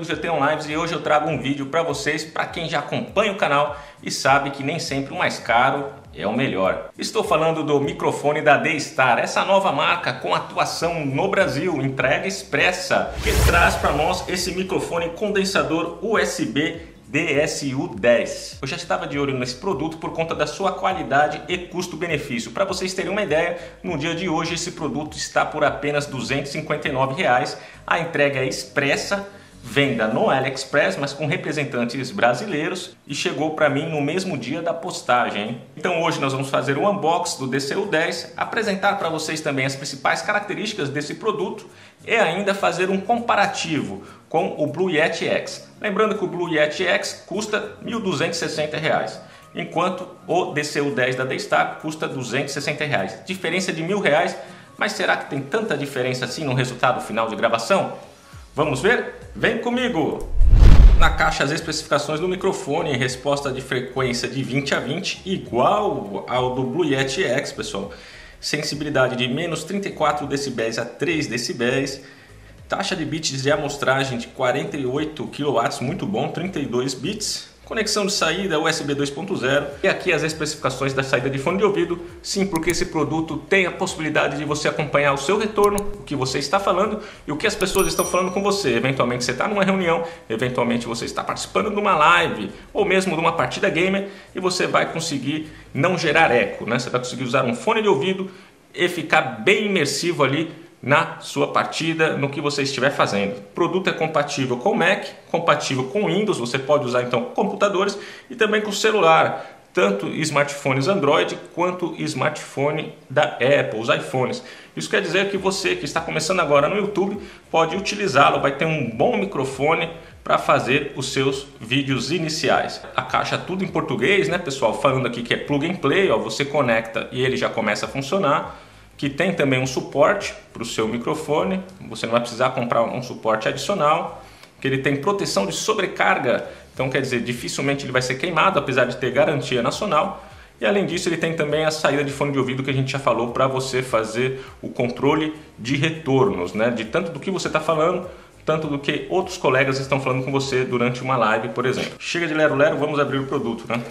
amigos do GT Lives, e hoje eu trago um vídeo para vocês, para quem já acompanha o canal e sabe que nem sempre o mais caro é o melhor. Estou falando do microfone da D-Star, essa nova marca com atuação no Brasil, entrega expressa, que traz para nós esse microfone condensador USB DSU-10. Eu já estava de olho nesse produto por conta da sua qualidade e custo-benefício. Para vocês terem uma ideia, no dia de hoje esse produto está por apenas R$ 259. A entrega é expressa, venda no AliExpress, mas com representantes brasileiros, e chegou para mim no mesmo dia da postagem, hein? Então hoje nós vamos fazer um unboxing do DSU-10, apresentar para vocês também as principais características desse produto e ainda fazer um comparativo com o Blue Yeti X. Lembrando que o Blue Yeti X custa R$ 1.260, enquanto o DSU-10 da D-Star custa R$ 260. Diferença de R$ 1.000, mas será que tem tanta diferença assim no resultado final de gravação? Vamos ver? Vem comigo! Na caixa as especificações do microfone, resposta de frequência de 20 a 20, igual ao do Blue Yeti X, pessoal. Sensibilidade de menos 34 dB a 3 dB. Taxa de bits de amostragem de 48 kW, muito bom, 32 bits. Conexão de saída USB 2.0. E aqui as especificações da saída de fone de ouvido. Sim, porque esse produto tem a possibilidade de você acompanhar o seu retorno, o que você está falando e o que as pessoas estão falando com você. Eventualmente você está numa reunião, eventualmente você está participando de uma live ou mesmo de uma partida gamer, e você vai conseguir não gerar eco, né? Você vai conseguir usar um fone de ouvido e ficar bem imersivo ali na sua partida, no que você estiver fazendo. O produto é compatível com Mac, compatível com Windows, você pode usar então computadores e também com celular, tanto smartphones Android quanto smartphone da Apple, os iPhones. Isso quer dizer que você que está começando agora no YouTube pode utilizá-lo, vai ter um bom microfone para fazer os seus vídeos iniciais. A caixa tudo em português, né, pessoal? Falando aqui que é plug and play, ó, você conecta e ele já começa a funcionar. Que tem também um suporte para o seu microfone, você não vai precisar comprar um suporte adicional, que ele tem proteção de sobrecarga, então quer dizer, dificilmente ele vai ser queimado, apesar de ter garantia nacional. E além disso ele tem também a saída de fone de ouvido que a gente já falou, para você fazer o controle de retornos, né? De tanto do que você está falando, tanto do que outros colegas estão falando com você durante uma live, por exemplo. Chega de lero-lero, vamos abrir o produto, né?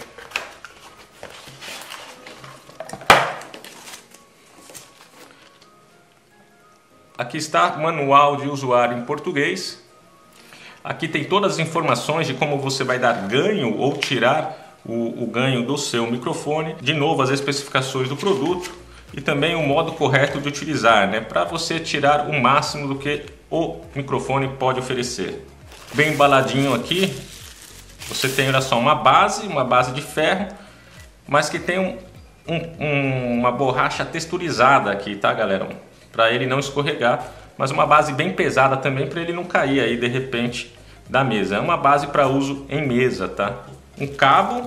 Aqui está o manual de usuário em português. Aqui tem todas as informações de como você vai dar ganho ou tirar o ganho do seu microfone. De novo, as especificações do produto e também o modo correto de utilizar, né? Para você tirar o máximo do que o microfone pode oferecer. Bem embaladinho aqui, você tem, olha só, uma base de ferro, mas que tem uma borracha texturizada aqui, tá, galera? Para ele não escorregar, mas uma base bem pesada também para ele não cair aí de repente da mesa. É uma base para uso em mesa, tá? Um cabo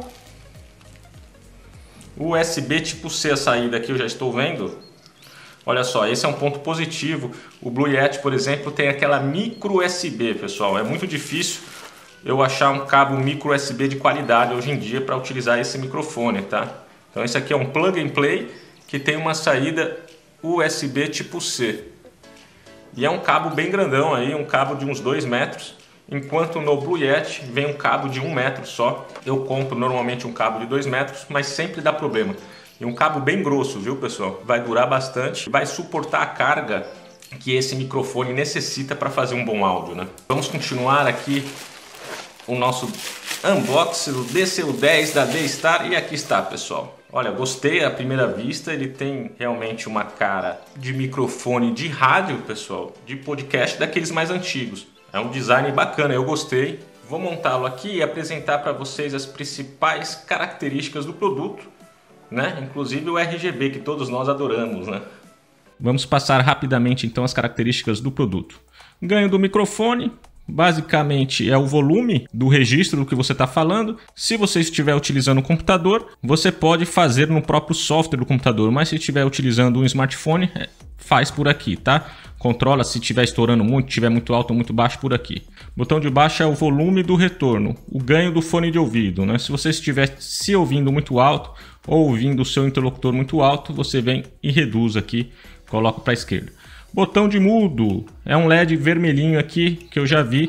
USB tipo C, a saída aqui eu já estou vendo. Olha só, esse é um ponto positivo. O Blue Yeti, por exemplo, tem aquela micro USB, pessoal. É muito difícil eu achar um cabo micro USB de qualidade hoje em dia para utilizar esse microfone, tá? Então esse aqui é um plug and play que tem uma saída USB tipo C. E é um cabo bem grandão aí, um cabo de uns 2 metros, enquanto no Blue Yeti vem um cabo de 1 metro só. Eu compro normalmente um cabo de 2 metros, mas sempre dá problema. E um cabo bem grosso, viu, pessoal? Vai durar bastante, vai suportar a carga que esse microfone necessita para fazer um bom áudio, né? Vamos continuar aqui o nosso unboxing do DSU-10 da D-Star, e aqui está, pessoal. Olha, gostei à primeira vista, ele tem realmente uma cara de microfone de rádio, pessoal, de podcast daqueles mais antigos. É um design bacana, eu gostei. Vou montá-lo aqui e apresentar para vocês as principais características do produto, né? Inclusive o RGB, que todos nós adoramos, né? Vamos passar rapidamente então as características do produto. Ganho do microfone. Basicamente é o volume do registro do que você está falando. Se você estiver utilizando um computador, você pode fazer no próprio software do computador, mas se estiver utilizando um smartphone, faz por aqui, tá? Controla se estiver estourando muito, estiver muito alto ou muito baixo por aqui. Botão de baixo é o volume do retorno, o ganho do fone de ouvido, né? Se você estiver se ouvindo muito alto ou ouvindo o seu interlocutor muito alto, você vem e reduz aqui, coloca para a esquerda. Botão de mudo, é um LED vermelhinho aqui que eu já vi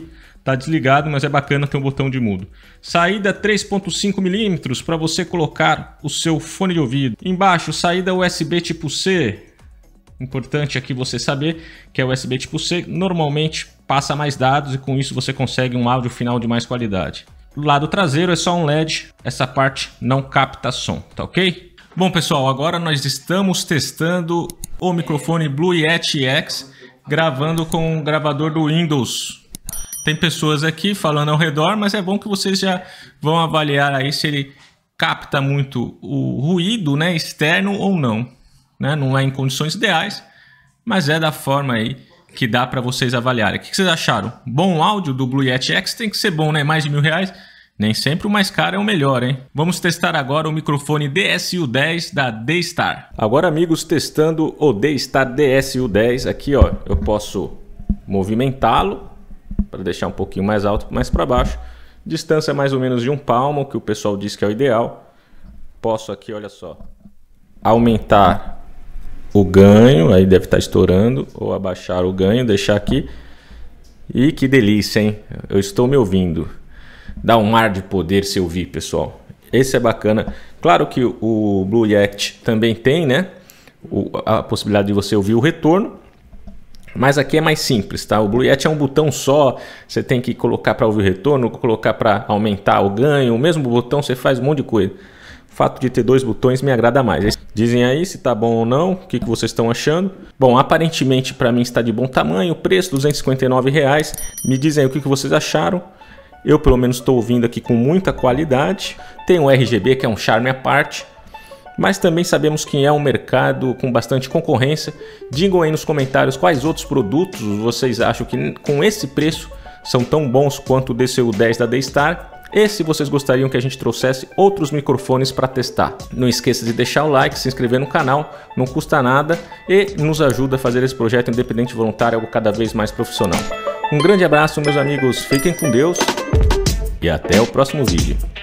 Tá desligado, mas é bacana ter um botão de mudo. Saída 3.5 mm para você colocar o seu fone de ouvido. Embaixo, saída USB tipo C. Importante aqui você saber que é USB tipo C, normalmente passa mais dados e com isso você consegue um áudio final de mais qualidade. Do lado traseiro é só um LED, essa parte não capta som, tá ok? Bom pessoal, agora nós estamos testando o microfone Blue Yeti X, gravando com o gravador do Windows. Tem pessoas aqui falando ao redor, mas é bom que vocês já vão avaliar aí se ele capta muito o ruído, né, externo ou não. Não é em condições ideais, mas é da forma aí que dá para vocês avaliarem. O que vocês acharam? Bom áudio do Blue Yeti X? Tem que ser bom, né? Mais de R$1.000. Nem sempre o mais caro é o melhor, hein? Vamos testar agora o microfone DSU-10 da D-Star. Agora, amigos, testando o D-Star DSU-10. Aqui, ó, eu posso movimentá-lo para deixar um pouquinho mais alto, mais para baixo. Distância mais ou menos de 1 palmo, que o pessoal diz que é o ideal. Posso aqui, olha só, aumentar o ganho, aí deve estar estourando, ou abaixar o ganho, deixar aqui. E que delícia, hein? Eu estou me ouvindo. Dá um ar de poder se ouvir, pessoal. Esse é bacana. Claro que o Blue Yeti também tem, né, a possibilidade de você ouvir o retorno. Mas aqui é mais simples, tá? O Blue Yeti é um botão só. Você tem que colocar para ouvir o retorno, colocar para aumentar o ganho. O mesmo botão você faz um monte de coisa. O fato de ter 2 botões me agrada mais. Dizem aí se tá bom ou não, o que vocês estão achando. Bom, aparentemente para mim está de bom tamanho, preço R$259. Me dizem aí o que vocês acharam. Eu pelo menos estou ouvindo aqui com muita qualidade. Tem um RGB que é um charme à parte. Mas também sabemos que é um mercado com bastante concorrência. Digam aí nos comentários quais outros produtos vocês acham que com esse preço são tão bons quanto o DSU-10 da D-Star. E se vocês gostariam que a gente trouxesse outros microfones para testar. Não esqueça de deixar o like, se inscrever no canal, não custa nada e nos ajuda a fazer esse projeto independente voluntário algo cada vez mais profissional. Um grande abraço, meus amigos, fiquem com Deus e até o próximo vídeo.